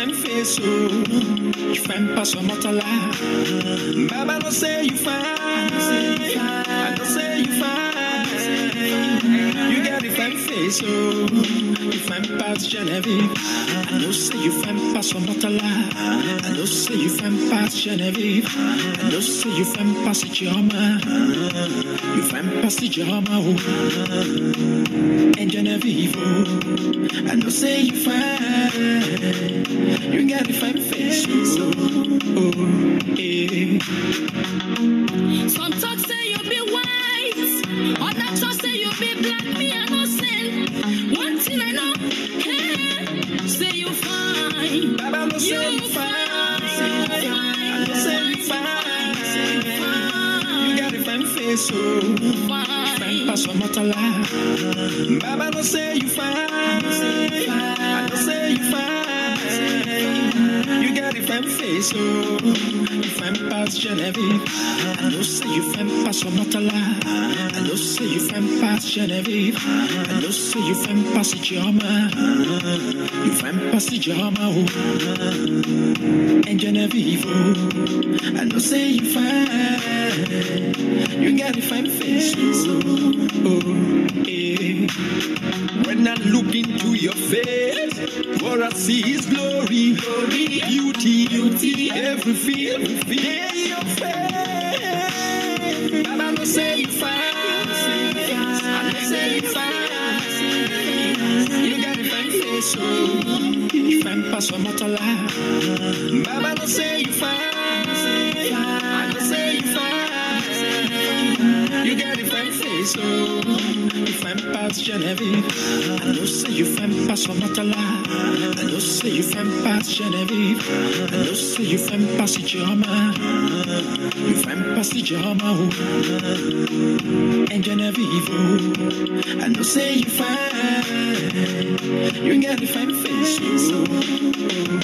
fine face, you fine pass your mother life. Baba don't say you fine, I don't say you fine. You got a fine face, you fine pass Genevieve. I don't say you fine pass your mother life. I don't say you fine pass Genevieve. I don't say you fine pass Jama. You fine pass Jama, and Genevieve. I don't say you fine. You got a fine face, yeah. Some talk say you be white, other talk say you be black. Me I no sin. One thing I know, hey, say you fine. Baba no say you fine. I don't say you fine. You got a fine face, fine pass your mother life. Baba no say you fine. I don't say you fine. You got a fine face, you fine pass Genevieve. I don't say you fine pass your mother life. I don't say you fine pass Genevieve. I don't say you fine pass Jama. You fine pass Jama, and Genevieve. I don't say you fine. You got a fine face, yeah. When I look into your face, what I see is glory, beauty, every feel in your face. Baba no say you fine, I don't say you fine. You got a fine face, you fine pass your mother life. Baba no say you fine, I don't say you fine. You got a fine face, you fine pass Genevieve. I don't say you fine pass your mother life. I don't say you fine pass Genevieve. I don't say you fine pass Jama. You fine pass Jama, and Genevieve. I don't say you fine. You got a fine face,